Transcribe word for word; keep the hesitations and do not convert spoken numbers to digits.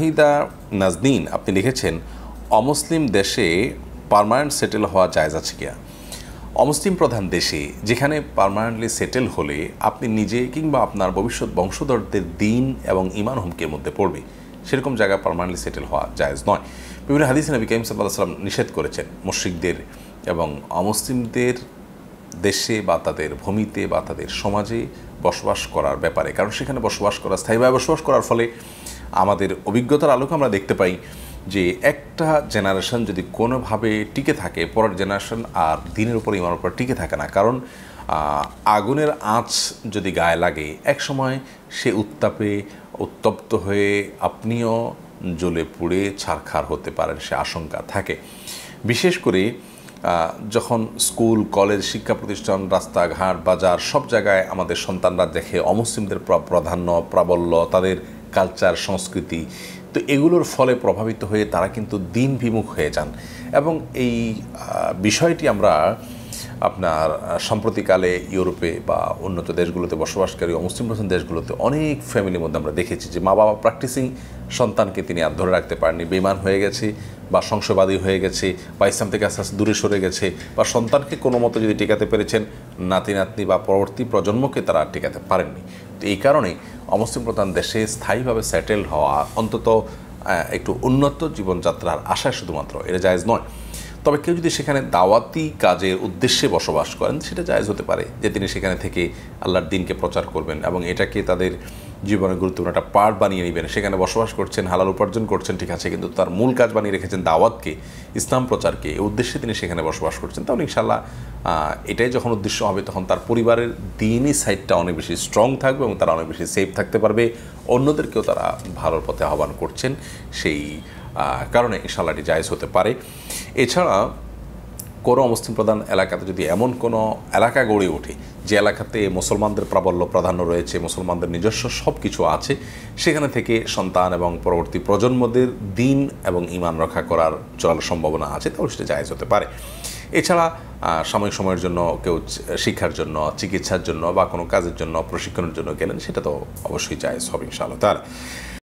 নাহিদা নাজনীন আপনি লিখেছেন অমুসলিম দেশে পার্মানেন্ট সেটেল হওয়া জায়েজ আছে কিনা। অমুসলিম প্রধান দেশে যেখানে পার্মানেন্টলি সেটেল হলে আপনি নিজে কিংবা আপনার ভবিষ্যৎ বংশধরদের দিন এবং ইমান হুমকির মধ্যে পড়বে, সেরকম জায়গায় পার্মানেন্টলি সেটেল হওয়া জায়েজ নয়। বিভিন্ন হাদিসে নবী করিম সাল্লাল্লাহু আলাইহি ওয়াসাল্লাম নিষেধ করেছেন মুশরিকদের এবং অমুসলিমদের দেশে বা তাদের ভূমিতে বা তাদের সমাজে বসবাস করার ব্যাপারে, কারণ সেখানে বসবাস করা স্থায়ীভাবে বসবাস করার ফলে আমাদের অভিজ্ঞতার আলোকে আমরা দেখতে পাই যে একটা জেনারেশন যদি কোনোভাবে টিকে থাকে, পরের জেনারেশন আর দিনের উপর ইমানের উপর টিকে থাকে না। কারণ আগুনের আঁচ যদি গায়ে লাগে এক সময় সে উত্তাপে উত্তপ্ত হয়ে আপনিও জ্বলে পুড়ে ছারখার হতে পারেন, সে আশঙ্কা থাকে। বিশেষ করে যখন স্কুল কলেজ শিক্ষা প্রতিষ্ঠান রাস্তাঘাট বাজার সব জায়গায় আমাদের সন্তানরা দেখে অমুসলিমদের প্রাধান্য প্রাবল্য, তাদের কালচার সংস্কৃতি, তো এগুলোর ফলে প্রভাবিত হয়ে তারা কিন্তু দিন বিমুখ হয়ে যান। এবং এই বিষয়টি আমরা আপনার সম্প্রতিকালে ইউরোপে বা উন্নত দেশগুলোতে বসবাসকারী অমুসলিম প্রধান দেশগুলোতে অনেক ফ্যামিলির মধ্যে আমরা দেখেছি যে মা বাবা প্র্যাকটিসিং সন্তানকে তিনি আর ধরে রাখতে পারেননি, বেঈমান হয়ে গেছে বা সংশয়বাদী হয়ে গেছে বা ইসলাম থেকে আস্তে আস্তে দূরে সরে গেছে, বা সন্তানকে কোনো মতো যদি টিকাতে পেরেছেন নাতি নাতনি বা পরবর্তী প্রজন্মকে তারা টিকাতে পারেননি। তো এই কারণে অমুসলিম প্রধান দেশে স্থায়ীভাবে সেটেল হওয়া, অন্তত একটু উন্নত জীবনযাত্রার আশায় শুধুমাত্র এটা জায়েজ নয়। তবে কেউ যদি সেখানে দাওয়াতি কাজের উদ্দেশ্যে বসবাস করেন সেটা জায়েজ হতে পারে, যে তিনি সেখানে থেকে আল্লাহর দিনকে প্রচার করবেন এবং এটাকে তাদের জীবনে গুরুত্বপূর্ণ একটা পার্ট বানিয়ে নেবেন। সেখানে বসবাস করছেন, হালাল উপার্জন করছেন, ঠিক আছে, কিন্তু তার মূল কাজ বানিয়ে রেখেছেন দাওয়াতকে, ইসলাম প্রচারকে, এই উদ্দেশ্যে তিনি সেখানে বসবাস করছেন। তাহলে ইনশাআল্লাহ এটাই যখন উদ্দেশ্য হবে তখন তার পরিবারের দিনই সাইডটা অনেক বেশি স্ট্রং থাকবে এবং তারা অনেক বেশি সেফ থাকতে পারবে, অন্যদেরকেও তারা ভালোর পথে আহ্বান করছেন, সেই কারণে ইনশাআল্লাহ এটি জায়েজ হতে পারে। এছাড়া কোনো অমুসলিম প্রধান এলাকাতে যদি এমন কোনো এলাকা গড়ে ওঠে যে এলাকাতে মুসলমানদের প্রাবল্য প্রাধান্য রয়েছে, মুসলমানদের নিজস্ব সব কিছু আছে, সেখানে থেকে সন্তান এবং পরবর্তী প্রজন্মদের দিন এবং ঈমান রক্ষা করার চল সম্ভাবনা আছে, তাহলে সেটা জায়েজ হতে পারে। এছাড়া সাময়িক সময়ের জন্য কেউ শিক্ষার জন্য, চিকিৎসার জন্য বা কোনো কাজের জন্য, প্রশিক্ষণের জন্য গেলেন, সেটা তো অবশ্যই জায়েজ হবে ইনশাআল্লাহ তাআলা।